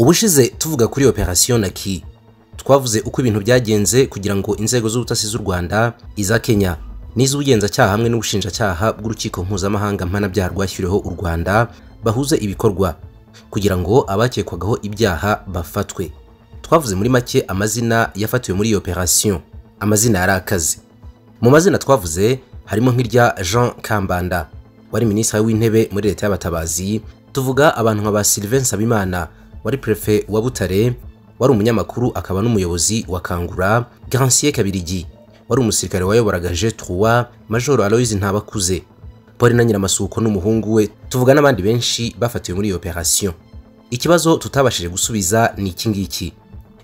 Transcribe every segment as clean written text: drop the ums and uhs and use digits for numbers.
Ubushize tuvuga kuri Operation Naki twavuze uko ibintu byagenze kugira ngo inzego z'ubutasi z'u Rwanda, iza Kenya n'iz'ubugenzacyaha hamwe n'ubushinjacyaha bw'urukiko mpuzamahanga mpanabyaha rwashyiriweho u Rwanda bahuze ibikorwa kugira ngo abakekwagaho ibyaha bafatwe. Twavuze muri make amazina yafatiwe muri iyo operation, amazina yari akaze. Mu mazina twavuze harimo nk'irya Jean Kambanda wari minisitiri w'intebe muri leta y'abatabazi, tuvuga abantu nka ba Sylvain Nsabimana wari prefet wa Butare, wari umunyamakuru akaba n'umuyobozi wa Kangura, Grancier Kabirigi wari umusirikare wayoboraga G3, Major Aloys Ntabakuze, Paul na Nyiramasuko n'umuhungu we, tuvuga n'abandi benshi bafatiwe muri iyo operation. Ikibazo tutabashije gusubiza ni iki ngiki: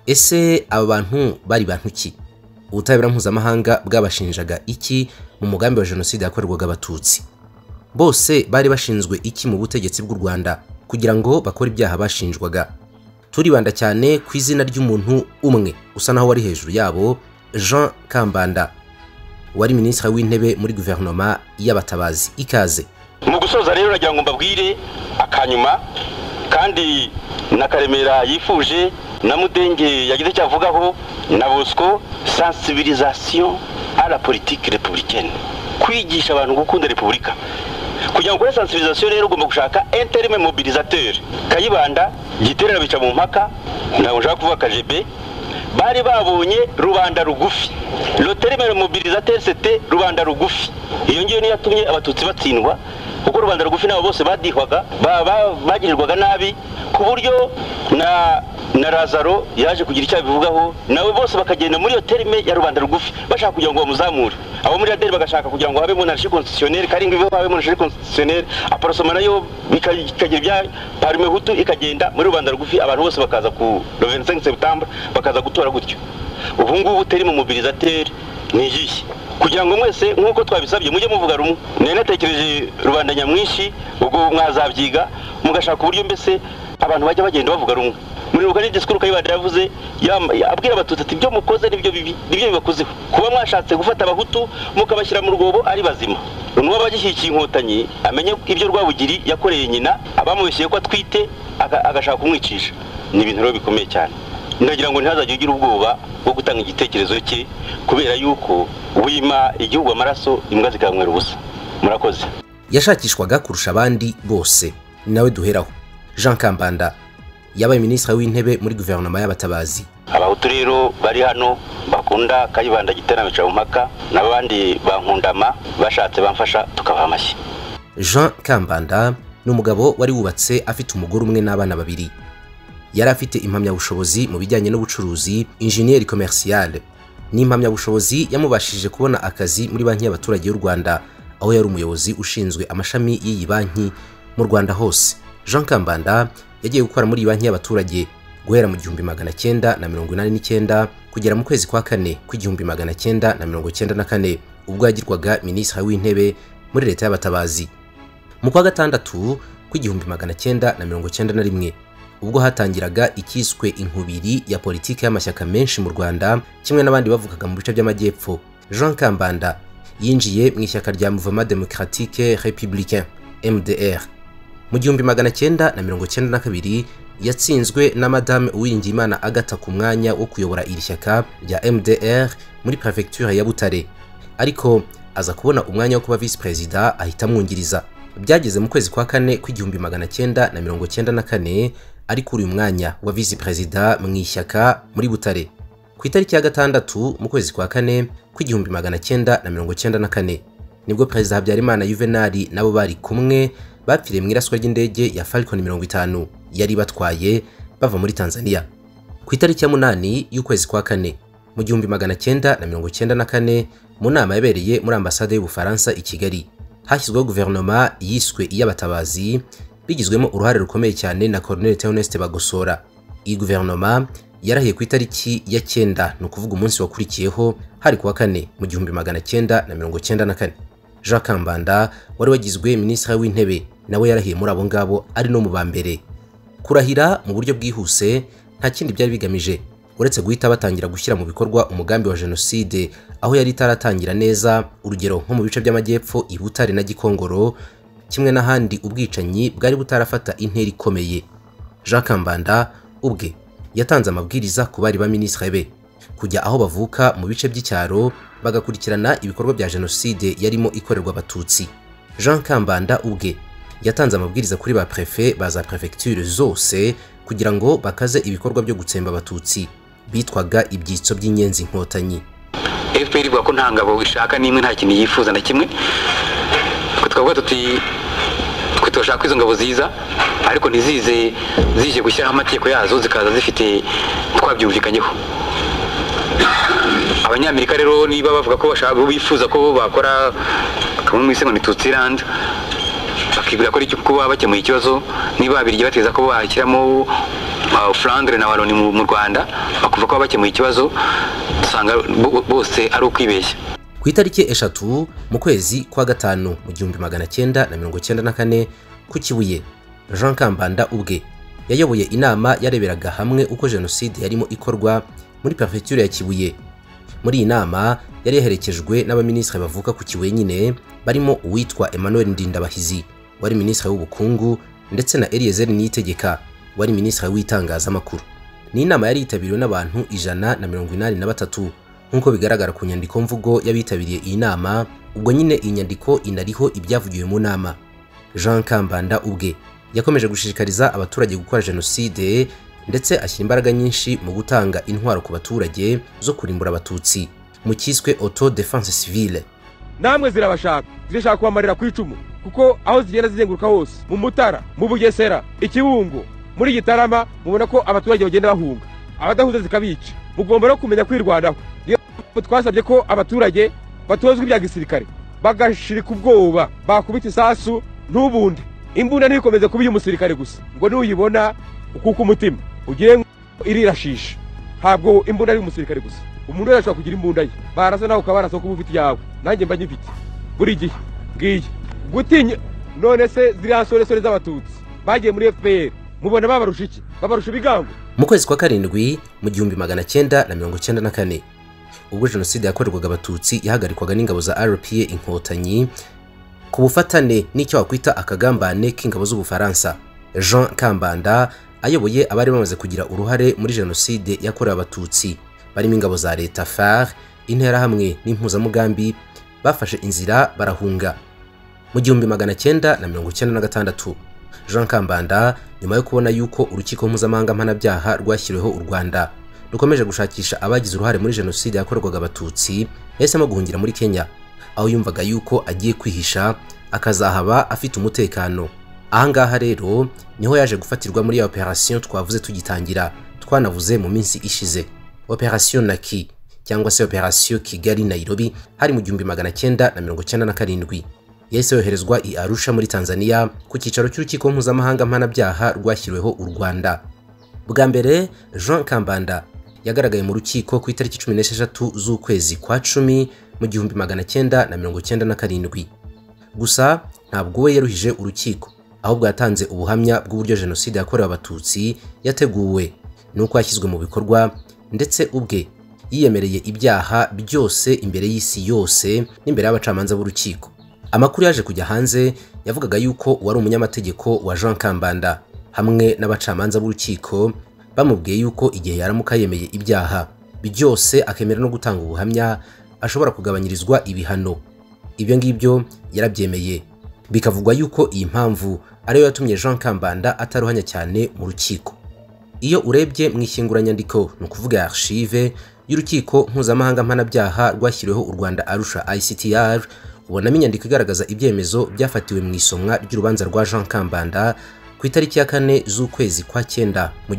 ese aba bantu bari bantu ki? Ubutabera mpuzamahanga bwabashinjaga iki mu mugambi wa jenoside yakorerwaga abatutsi? Bose bari bashinzwe iki mu butegetsi bw'u Rwanda kugira ngo bakore ibyaha bashinjwaga? Turibanda cyane ku izina ry'umuntu umwe usa naho wari hejuru yabo, Jean Kambanda wari minisitiri w'intebe muri guverinoma y'abatabazi. Ikaze. Mu gusoza rero nagira ngo mbabwire akanyuma kandi na Karemera yifuje na Mudenge yagize cyavugaho na Bosco, sensibilisation à la politique républicaine, kwigisha abantu gukunda repubulika. Kugira ngo sensibilisation rero ugomba gushaka intérim mobilisateur. Kayibanda Giterera bica mu mpaka, ntabwo nshaka kuvuga KGB, bari babonye rubanda rugufi. Le terme mobilisateur c'était rubanda rugufi. Iyo ngiyo ni yatumye abatutsi batsindwa, kuko rubanda rugufi nabo bose badihwaga, bagirirwaga nabi ku buryo na Lazaro yaje kugira icyo bivugaho, nawe bose bakagenda muri iyo terme ya rubanda rugufi bashaka kugira ngo bamuzamure. Abo muri ADR bagashaka kugira ngo habe monarchie constitutionnelle, karinga ibe habe monarchie constitutionnelle, aparosoma nayo bikagira bya parme hutu ikagenda muri rubanda rugufi, abantu bose bakaza ku le 25 septembre bakaza gutora gutyo. Ubu ngubu terme mobilisateur ni iki? Kugira ngo mwese nkuko twabisabye mujye muvuga rumwe. Nenatekereje rubanda nyamwinshi, ubwo mwazabyiga mugashaka uburyo mbese abantu bajya bagenda bavuga rumwe. Muri rugari discours Kayibanda yavuze abwira abatutsi ati ibyo mukoze nibyo bibi, nibyo bibakozeho. Kuba mwashatse gufata abahutu mukabashyira mu rwobo ari bazima. Nuwo bagishyikiye inkotanyi amenye ibyo Rwabugiri yakoreye nyina, abamubeshyeye ko atwite agashaka kumwicisha. Ni ibintu rero bikomeye cyane. Ndagira ngo ntihazajye ugira ubwoba bwo gutanga igitekerezo cye, kubera yuko wima igihugu amaraso imbwa zikamwera ubusa. Murakoze. Yashakishwaga kurusha abandi bose, nawe duheraho. Jean Kambanda yabaye minisitiri w'intebe muri guverinoma y'abatabazi. Abahutu rero bari hano bakunda Kayibanda Giterera bica mu mpaka, n'abandi bankundama bashatse bamfasha tukabaha amashyi. Jean Kambanda ni umugabo wari wubatse afite umugore umwe n'abana babiri. Yari afite impamyabushobozi mu bijyanye n'ubucuruzi, ingenieur commercial. Ni impamyabushobozi yamubashije kubona akazi muri banki y'abaturage y'u Rwanda, aho yari umuyobozi ushinzwe amashami y'iyi banki mu Rwanda hose. Jean Kambanda yagiye gukora muri banki y'abaturage guhera mu 1989 kugera mu kwezi kwa kane ku 1994, ubwo yagirwaga minisitiri w'intebe muri leta y'abatabazi. Mu kwa gatandatu ku 1991, ubwo hatangiraga ikiswe inkubiri ya politiki y'amashyaka menshi mu Rwanda, kimwe n'abandi bavugaga mu bice by'amajyepfo, Jean Kambanda yinjiye mu ishyaka rya Mouvement Démocratique Républicain MDR. Mu 1992 yatsinzwe na Madame Uwiringiyimana Agatha ku mwanya wo kuyobora iri shyaka rya MDR muri prefecture ya Butare, ariko aza kubona umwanya wo kuba vice president ahita amwungiriza. Byageze mu kwezi kwa kane ku 1994 ari kuri uyu mwanya wa vice president mu ishyaka muri Butare. Ku itariki ya gatandatu mu kwezi kwa kane ku 1994 nibwo Perezida Habyarimana Juvenal nabo bari kumwe bapfiriye mu iraswa ry'indege ya Falcon 50 yari batwaye bava muri Tanzania. Ku itariki ya 8 y'ukwezi kwa kane mu 1994 mu nama yabereye muri ambasade y'Ubufaransa i Kigali, hashyizweho guverinoma yiswe iy'abatabazi, bigizwemo uruhare rukomeye cyane na Colonel Theoneste Bagosora. Iyi guverinoma yarahiye ku itariki ya 9, no kuvuga umunsi wakurikiyeho hari kuwa kane mu 1994. Jean Kambanda wari wagizwe minisitiri w'intebe nawe yarahiye muri abo ngabo, ari no mu bambere. Kurahira mu buryo bwihuse nta kindi byari bigamije uretse guhita batangira gushyira mu bikorwa umugambi wa jenoside, aho yari itaratangira neza. Urugero nko mu bice by'amajyepfo i Butare na Gikongoro, kimwe n'ahandi ubwicanyi bwari butarafata intera ikomeye. Jean Kambanda ubwe yatanze amabwiriza ku bari ba ministre be kujya aho bavuka mu bice by'icyaro bagakurikirana ibikorwa bya jenoside yarimo ikorerwa abatutsi. Jean Kambanda ubwe yatanze amabwiriza kuri ba préfet ba za prefecture zose kugira ngo bakaze ibikorwa byo gutsemba abatutsi bitwaga ibyitso by'inyenzi inkotanyi. FPR ivuga ko nta ngabo ishaka nimwe, nta kintu yifuza na kimwe. Twavuga tuti twitoshaka izo ngabo ziza, ariko ntizize zije gushyiraho amategeko yazo zikaza zifite twabyumvikanyeho. Abanyamerika rero niba bavuga ko bashaka bifuza ko bakora kamwe mu isengo ni Tutsilande, bakibwira ko ari cyo kuba bakemuye ikibazo, niba abirigi bateza ko bashyiramo Flandre na Wallonie mu Rwanda bakuva ko bakemuye ikibazo, dusanga bose ari ukwibeshya. Ku itariki 3 mu kwezi kwa gatanu mu 1994 ku Kibuye, Jean Kambanda ubwe yayoboye inama yareberaga hamwe uko jenoside yarimo ikorwa muri prefecture ya Kibuye. Muri iyi nama yari yaherekejwe n'abaministre bavuka ku Kibuye nyine, barimo uwitwa Emmanuel Ndindabahizi wari ministre w'ubukungu ndetse na Eliezer Niyitegeka wari ministre w'itangazamakuru. Ni inama yari yitabiriwe n'abantu 183 nkuko bigaragara ku nyandiko mvugo y'abitabiriye iyi nama. Ubwo nyine iyi nyandiko inariho ibyavugiwe mu nama. Jean Kambanda ubwe yakomeje gushishikariza abaturage gukora jenoside ndetse ashyira imbaraga nyinshi mu gutanga intwaro ku baturage zo kurimbura abatutsi mu kiswe auto defense civile. Namwe zirashaka kubamarira ku icumu, kuko aho zigenda zizenguruka hose mu Mutara, mu Bugesera, Ikibungo, muri Gitarama, mubona ko abaturage bagenda bahunga, abadahuza zikabica. Mugomba no kumenya kwirwanaho. Niyo twasabye ko abaturage batozwa ibya gisirikare, bagashirika ubwoba, bakubita isasu n'ubundi imbunda ntikomeze kuba umusirikare gusa, ngo nuyibona ukuka umutima ugiye irirashisha. Ntabwo imbunda ari umusirikare gusa, umuntu wese ashobora kugira imbunda ye, barasa nawe ukabarasa ko ufite yawe, nanjye mba nyifite buri gihe. Ngiye gutinya none se ziriya soresore z'abatutsi bagiye muri FPR, mubona babarusha iki? Babarusha ibigango. Mu kwezi kwa karindwi mu 1994 ubwo jenoside yakorerwaga abatutsi yahagarikwaga n'ingabo za RPA inkotanyi ku bufatane n'icyo wakwita akagambane k'ingabo z'Ubufaransa. Jean Kambanda ayoboye abari bamaze kugira uruhare muri jenoside yakorewe abatutsi barimo ingabo za leta FAR, interahamwe n'impuzamugambi bafashe inzira barahunga. Mu 1996 Jean Kambanda nyuma yo kubona yuko urukiko mpuzamahanga mpanabyaha rwashyiriweho u Rwanda rukomeje gushakisha abagize uruhare muri jenoside yakorerwaga abatutsi, yahisemo guhungira muri Kenya, aho yumvaga yuko agiye kwihisha akazahaba afite umutekano. Ahangaha rero niho yaje gufatirwa muri ya operation twavuze tugitangira, twanavuze mu minsi ishize, Operation Naki cyangwa se Operation Kigali Nairobi, hari mu 1997. Yahise yoherezwa i Arusha muri Tanzania ku cyicaro cy'urukiko mpuzamahanga mpanabyaha rwashyiriweho u Rwanda. Bwa mbere Jean Kambanda yagaragaye mu rukiko ku itariki 16 z'ukwezi kwa 10 mu 1997. Gusa ntabwo we yaruhije urukiko, ahubwo yatanze ubuhamya bw'uburyo jenoside yakorewe abatutsi yateguwe nuko yashyizwe mu bikorwa, ndetse ubwe yiyemereye ibyaha byose imbere y'isi yose n'imbere y'abacamanza b'urukiko. Amakuru yaje kujya hanze yavugaga yuko wari umunyamategeko wa Jean Kambanda hamwe n'abacamanza b'urukiko bamubwiye yuko igihe yaramuka yemeye ibyaha byose akemera no gutanga ubuhamya ashobora kugabanyirizwa ibihano. Ibyo ngibyo yarabyemeye, bikavugwa yuko iyi mpamvu ariyo yatumye Jean Kambanda ataruhanya cyane mu rukiko. Iyo urebye mu ishyinguranyandiko ni ukuvuga archive y'urukiko mpuzamahanga mpanabyaha rwashyiriweho u Rwanda Arusha ICTR, ubonamo inyandiko igaragaza ibyemezo byafatiwe mu isomwa ry'urubanza rwa Jean Kambanda ku itariki ya 4 z'ukwezi kwa 9 mu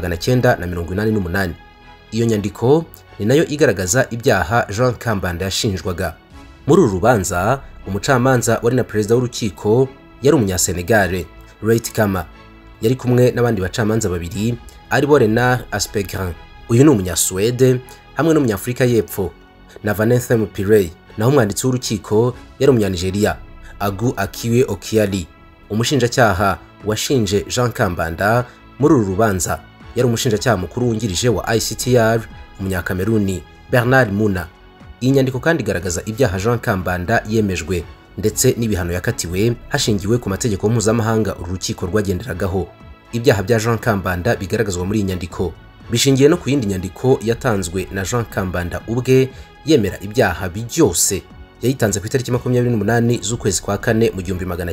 1988. Iyo nyandiko ni nayo igaragaza ibyaha Jean Kambanda yashinjwaga. Muri uru rubanza umucamanza wari na perezida w'urukiko yari umunyasenegale Reit Kama, yari kumwe n'abandi bacamanza babiri ari bo Renard Aspegrin, uyu ni umunyasuwede, hamwe n'umunyafrika y'Epfo na Vanessa Mupirey. Naho umwanditsi w'urukiko yari umunyanigeriya Agu Akiwe Okiali. Umushinjacyaha washinje Jean Kambanda muri uru rubanza yari umushinjacyaha mukuru wungirije wa ICTR umunyakameruni Bernard Muna. Iyi nyandiko kandi igaragaza ibyaha Jean Kambanda yemejwe ndetse n'ibihano yakatiwe hashingiwe ku mategeko mpuzamahanga urukiko rwagenderagaho. ibyaha bya Jean Kambanda bigaragazwa muri iyi nyandiko bishingiye no ku yindi nyandiko yatanzwe na Jean Kambanda ubwe yemera ibyaha byose yayitanze ku itariki 28 z'ukwezi kwa kane mu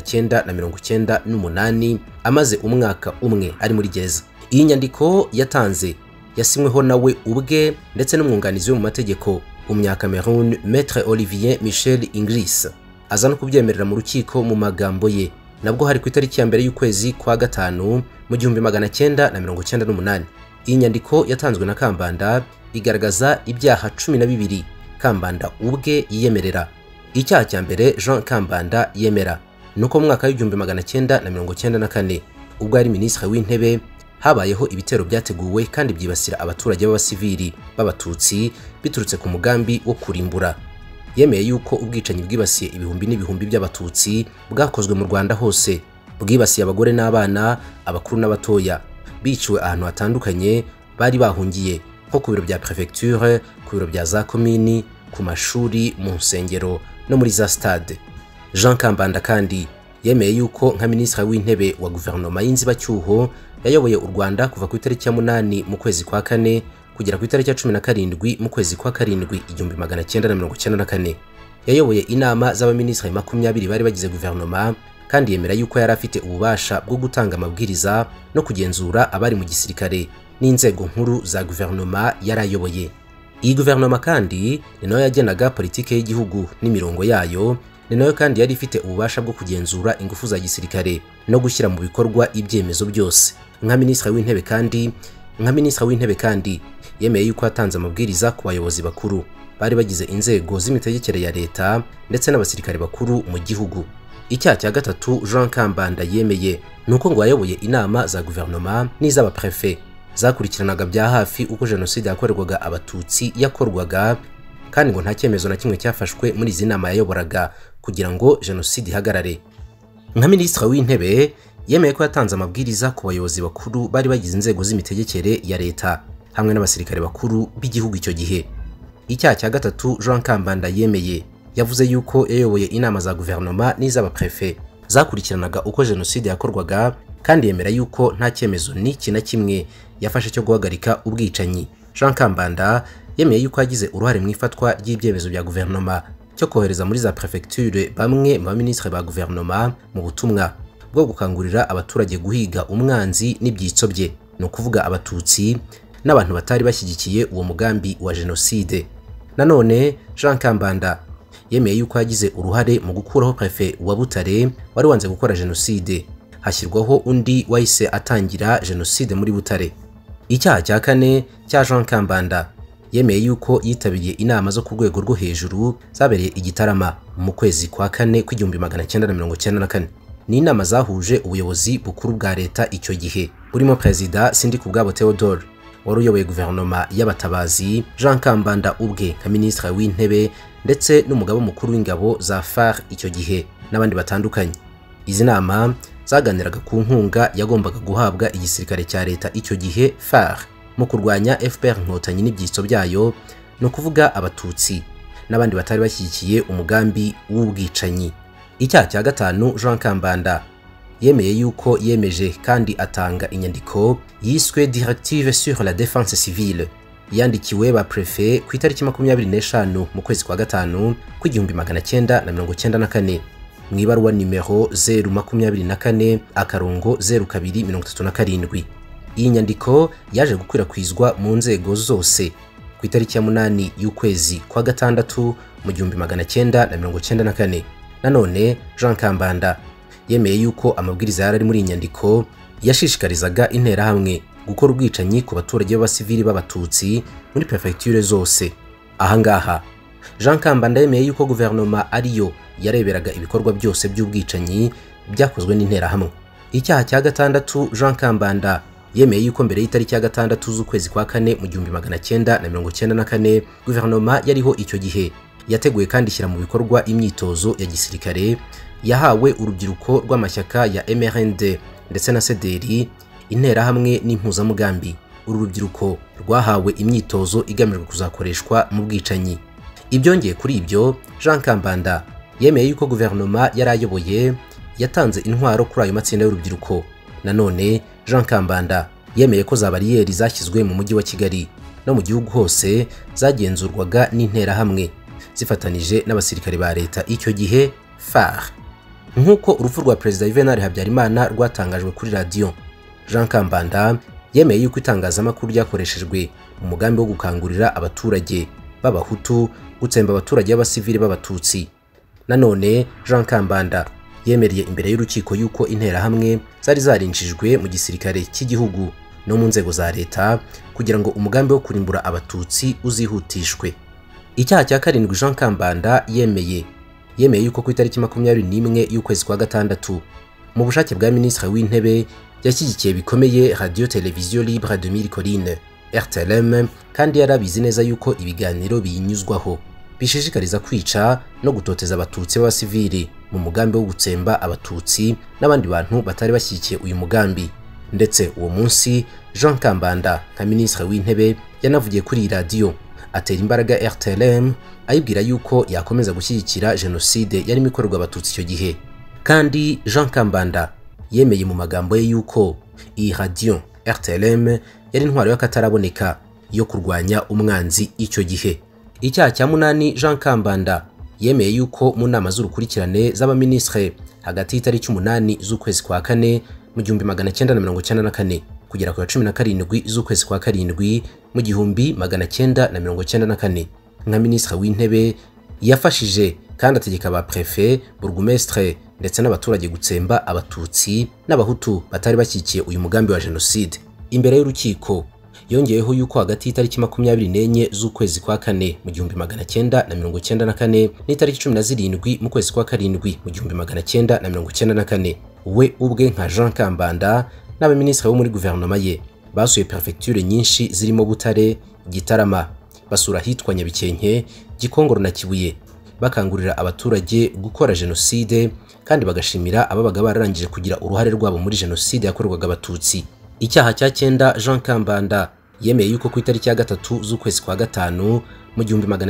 1998 amaze umwaka umwe ari muri gereza. Iyi nyandiko yatanze yasimweho nawe ubwe ndetse n'umwunganizi we mu mategeko Umunya-Cameroun Maître Olivier Michel Inglis aza no kubyemerera mu rukiko mu magambo ye nabwo hari ku itariki ya mbere y'ukwezi kwa gatanu mu 1998. Iyi nyandiko yatanzwe na Kambanda igaragaza ibyaha 12 Kambanda ubwe yiyemerera. Icyaha cya mbere Jean Kambanda yemera nuko mu mwaka w'1994 ubwo ari ministre w'intebe habayeho ibitero byateguwe kandi byibasira abaturage b'abasivili b'abatutsi biturutse ku mugambi wo kurimbura. Yemeye yuko ubwicanyi bwibasiye ibihumbi n'ibihumbi by'abatutsi bwakozwe mu Rwanda hose, bwibasiye abagore n'abana, abakuru n'abatoya, biciwe ahantu hatandukanye bari bahungiye nko ku biro bya prefecture, ku biro bya za komini, ku mashuri, mu nsengero no muri za stade. Jean Kambanda kandi yemeye yuko nka ministre w'intebe wa guverinoma y'inzibacyuho yayoboye u Rwanda kuva ku itariki ya 8 mu kwezi kwa kane kugera ku itariki ya 17 mu kwezi kwa karindwi 1994. Yayoboye inama z'abaministre 20 bari bagize guverinoma kandi yemera yuko yari afite ububasha bwo gutanga amabwiriza no kugenzura abari mu gisirikare n'inzego nkuru za guverinoma yarayoboye. Iyi guverinoma kandi ni nayo yagenaga politike y'igihugu n'imirongo yayo, ni nayo kandi yari ifite ububasha bwo kugenzura ingufu za gisirikare no gushyira mu bikorwa ibyemezo byose. Nka ministre w'intebe kandi yemeye yuko yatanze amabwiriza ku bayobozi bakuru bari bagize inzego z'imitegekere ya leta ndetse n'abasirikare bakuru mu gihugu. Icyaha cya gatatu Jean Kambanda yemeye nuko ngo yayoboye inama za guverinoma n'iz'abaprefe zakurikiranaga bya hafi uko jenoside yakorerwaga abatutsi yakorwaga, kandi ngo nta cyemezo na kimwe cyafashwe muri izi nama yayoboraga kugira ngo jenoside ihagarare. Nka ministre w'intebe yemeye ko yatanze amabwiriza ku bayobozi bakuru bari bagize inzego z'imitegekere ya leta hamwe n'abasirikare bakuru b'igihugu icyo gihe. Icyaha cya gatatu Jean Kambanda yemeye yavuze yuko yayoboye inama za guverinoma n'iz'abaprefe zakurikiranaga uko jenoside yakorwaga, kandi yemera yuko nta cyemezo n'iki na kimwe yafashe cyo guhagarika ubwicanyi. Jean Kambanda yemeye yuko yagize uruhare mu ifatwa ry'ibyemezo bya guverinoma cyo kohereza muri za prefecture bamwe mu baministre ba guverinoma mu butumwa bwo gukangurira abaturage guhiga umwanzi n'ibyitso bye, no kuvuga abatutsi n'abantu batari bashyigikiye uwo mugambi wa jenoside. Nanone Jean Kambanda yemeye yuko yagize uruhare mu gukuraho prefe wa Butare wari wanze gukora jenoside, hashyirwaho undi wahise atangira jenoside muri Butare. Icyaha cya kane cya Jean Kambanda yemeye yuko yitabiriye inama zo ku rwego rwo hejuru zabereye igitarama mu kwezi kwa kane k'1994. Ni inama zahuje ubuyobozi bukuru bwa leta icyo gihe burimo Perezida Sindikubwabo Theodore wari uyoboye guverinoma y'abatabazi, Jean Kambanda ubwe nka ministre w'intebe ndetse n'umugabo mukuru w'ingabo za FARC icyo gihe n'abandi batandukanye. Izi nama zaganiraga ku nkunga yagombaga guhabwa igisirikare cya leta icyo gihe FARC mu kurwanya FPR Inkotanyi n'ibyitso byayo, no kuvuga abatutsi n'abandi batari bashyigikiye umugambi w'ubwicanyi. Icyaha cya gatanu Jean Kambanda yemeye yuko yemeje kandi atanga inyandiko yiswe Directive sur la défense civile yandikiwe ba prefet ku itariki 25 mu kwezi kwa gatanu k'1994 mu ibaruwa nimero 024/0237. Iyi nyandiko yaje gukwirakwizwa mu nzego zose ku itariki ya 8 y'ukwezi kwa gatandatu mu 1994. Nanone Jean Kambanda yemeye yuko amabwiriza yari muri inyandiko yashishikarizaga interahamwe gukora ubwicanyi ku baturage b'abasivili b'abatutsi muri prefecture zose. Ahangaha Jean Kambanda yemeye yuko guverinoma ariyo yareberaga ibikorwa byose by'ubwicanyi byakozwe n'interahamwe. Icyaha cya gatandatu Jean Kambanda yemeye yuko mbere y'itariki ya gatandatu z'ukwezi kwa kane mu 1994 guverinoma yariho icyo gihe yateguye kandi ishyira mu bikorwa imyitozo ya gisirikare yahawe urubyiruko rw'amashyaka ya MRND ndetse na CDR, interahamwe n'impuzamugambi. Uru rubyiruko rwahawe imyitozo igamijwe kuzakoreshwa mu bwicanyi. Ibyongeye kuri ibyo, Jean Kambanda yemeye yuko guverinoma yarayoboye yatanze intwaro kuri ayo matsinda y'urubyiruko Nanone Jean Kambanda yemeye ko za bariyeri zashyizwe mu mujyi wa Kigali no mu gihugu hose zagenzurwaga n'interahamwe zifatanije n'abasirikare ba leta icyo gihe FAR. Nk'uko urupfu rwa Perezida Juvenal Habyarimana rwatangajwe kuri radio, Jean Kambanda yemeye yuko itangazamakuru ryakoreshejwe mu mugambi wo gukangurira abaturage b'abahutu gutsemba abaturage b'abasivili b'abatutsi. Nanone Jean Kambanda yemereye imbere y'urukiko yuko interahamwe zari zarinjijwe mu gisirikare cy'igihugu no mu nzego za leta kugira ngo umugambi wo kurimbura abatutsi uzihutishwe. Icyaha cya karindwi Jean Kambanda yemeye yuko ku itariki 21 y'ukwezi kwa gatandatu mu bushake bwa Minisitiri w'Intebe yashyigikiye bikomeye Radio Television Libre de Mille Collines RTLM, kandi yarabizi neza yuko ibiganiro biyinyuzwaho bishishikariza kwica no gutoteza abatutsi b'abasivili mu mugambi wo gutsemba abatutsi n'abandi bantu batari bashyigikiye uyu mugambi. Ndetse uwo munsi Jean Kambanda nka Minisitiri w'Intebe yanavugiye kuri radio atera imbaraga RTLM ayibwira yuko yakomeza gushyigikira jenoside yarimo ikorerwa abatutsi icyo gihe. Kandi Jean Kambanda yemeye mu magambo ye yuko iyi radio RTLM yari intwaro y'akataraboneka yo kurwanya umwanzi icyo gihe. Icyaha cya munani Jean Kambanda yemeye yuko mu nama z'urukurikirane z'abaminisitiri hagati y'itariki 8 z'ukwezi kwa kane mu 1994 kugera ku 17 z'ukwezi kwa karindwi mu 1994 nka Minisitiri w'Intebe yafashije kandi ategeka ba prefet, burgomestre ndetse n'abaturage gutsemba abatutsi n'abahutu batari bashyigikiye uyu mugambi wa jenoside. Imbere y'urukiko yongeyeho yuko hagati y'itariki 24 z'ukwezi kwa kane mu 1994 n'itariki 17 mu kwezi kwa karindwi mu 1994 we ubwe nka Jean Kambanda n'abaminisitiri bo muri guverinoma ye basuye prefecture nyinshi zirimo Butare, Gitarama, basura hitwa Nyabikenke, Gikongoro na Kibuye, bakangurira abaturage gukora jenoside kandi bagashimira ababaga bararangije kugira uruhare rwabo muri jenoside yakorwaga abatutsi. Icyaha cya 9 Jean Kambanda yemeye yuko ku itariki ya 3 z'ukwezi kwa gatanu mu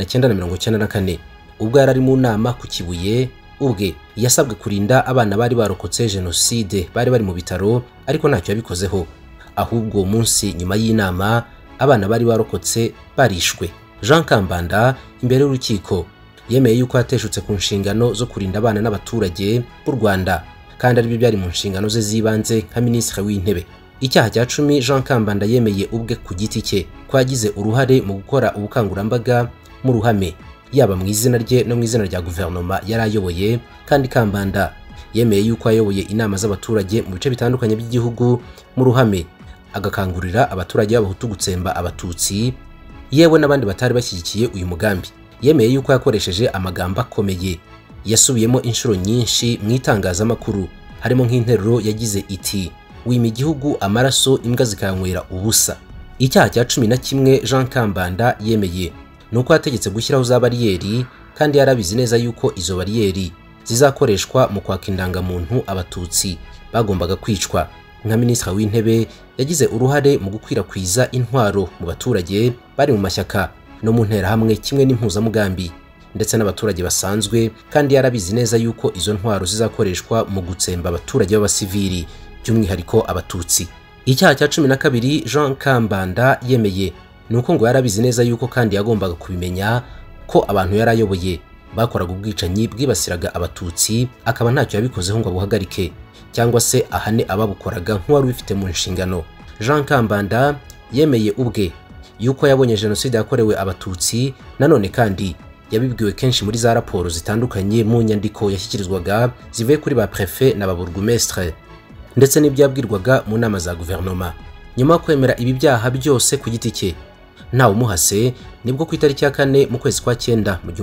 1994 ubwo yari mu nama ku Kibuye ubwe yasabwe kurinda abana bari barokotse jenoside bari mu bitaro, ariko ntacyo yabikozeho. Ahubwo uwo munsi nyuma y'inama abana bari barokotse barishwe. Jean Kambanda imbere y'urukiko yemeye yuko yateshutse ku nshingano zo kurinda abana n'abaturage b'u Rwanda, kandi ari byo byari mu nshingano ze zibanze nka Minisitiri w'Intebe. Icyaha cya 10 Jean Kambanda yemeye ubwe ku giti cye ko yagize uruhare mu gukora ubukangurambaga mu ruhame, yaba mu izina rye no mu izina rya guverinoma yari ayoboye. Kandi Kambanda yemeye yuko ayoboye inama z'abaturage mu bice bitandukanye by'igihugu mu ruhame, agakangurira abaturage b'abahutu gutsemba abatutsi yewe n'abandi batari bashyigikiye uyu mugambi. Yemeye yuko yakoresheje amagambo akomeye yasubiyemo inshuro nyinshi mu itangazamakuru, harimo nk'interuro yagize iti wima igihugu amaraso imbwa zikanywera ubusa. Icyaha cya 11 Jean Kambanda yemeye nuko yategetse gushyiraho za bariyeri, kandi yarabizi neza yuko izo bariyeri zizakoreshwa mu kwaka indangamuntu abatutsi bagombaga kwicwa. Nka Minisitiri w'Intebe yagize uruhare mu gukwirakwiza intwaro mu baturage bari mu mashyaka no mu nterahamwe kimwe n'impuzamugambi ndetse n'abaturage basanzwe, kandi yarabizi neza yuko izo ntwaro zizakoreshwa mu gutsemba abaturage b'abasivili by'umwihariko abatutsi. Icyaha cya 12 Jean Kambanda yemeye nuko ngo yarabizi neza yuko kandi yagombaga kubimenya ko abantu yarayoboye bakoraga ubwicanyi bwibasiraga abatutsi, akaba ntacyo yabikozeho ngo abuhagarike cyangwa se ahane ababukoraga nk'uwari ubifite mu nshingano. Jean Kambanda yemeye ubwe yuko yabonye jenoside yakorewe abatutsi, nanone kandi yabibwiwe kenshi muri za raporo zitandukanye mu nyandiko yashyikirizwaga zivuye kuri ba prefet na ba burgomestre ndetse n'ibyabwirwaga mu nama za guverinoma. Nyuma yo kwemera ibi byaha byose ku giti cye ntawe umuhase, nibwo ku itariki ya 4 mu kwezi kwa 9 mu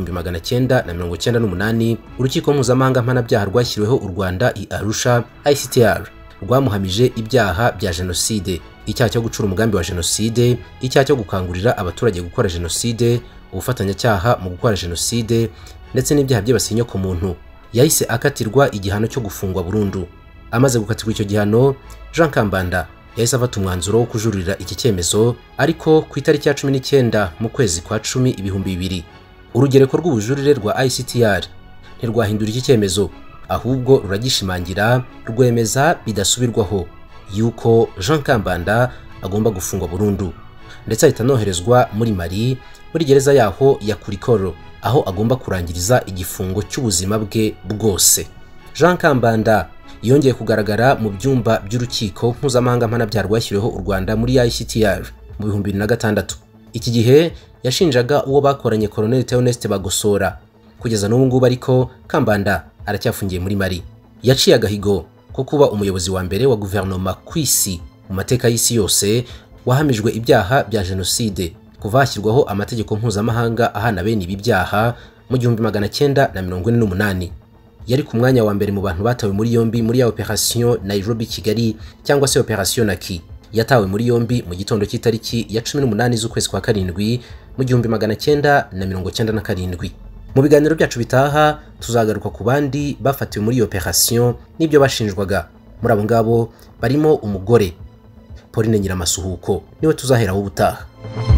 1998 urukiko mpuzamahanga mpanabyaha rwashyiriweho u Rwanda i Arusha ICTR rwamuhamije ibyaha bya jenoside, icyaha cyo gucura umugambi wa jenoside, icyaha cyo gukangurira abaturage gukora jenoside, ubufatanyacyaha mu gukora jenoside ndetse n'ibyaha by'ibasinya ku muntu. Yahise akatirwa igihano cyo gufungwa burundu. Amaze gukatirwa icyo gihano, Jean Kambanda yahise afata umwanzuro wo kujurira iki cyemezo, ariko ku itariki ya 19 mu kwezi kwa 10 2000 urugereko rw'ubujurire rwa ICTR ntirwahindura iki cyemezo, ahubwo ruragishimangira rwemeza bidasubirwaho yuko Jean Kambanda agomba gufungwa burundu, ndetse ahita anoherezwa muri Mali muri gereza yaho ya Kurikoro, aho agomba kurangiriza igifungo cy'ubuzima bwe bwose. Jean Kambanda yongeye kugaragara mu byumba by'urukiko mpuzamahanga mpanabyaha rwashyiriweho u Rwanda muri ICTR mu 2006. Iki gihe yashinjaga uwo bakoranye Colonel Theoneste Bagosora. Kugeza n'ubu ngubu ariko Kambanda aracyafungiye muri Mali. Yaciye agahigo ko kuba umuyobozi wa mbere wa guverinoma kw'isi mu mateka y'isi yose wahamijwe ibyaha bya jenoside kuva hashyirwaho amategeko mpuzamahanga ahana bene ibi byaha mu 1948. Yari ku mwanya wa mbere mu bantu batawe muri yombi muri ya Operation Nairobi Kigali cyangwa se Operation Naki. Yatawe muri yombi mu gitondo cy'itariki ya 18 z'ukwezi kwa karindwi mu 1997. Mu biganiro byacu bitaha tuzagaruka ku bandi bafatiwe muri operation n'ibyo bashinjwaga. Muri abo ngabo barimo umugore Pauline Nyiramasuhuko, niwe tuzaheraho ubutaha.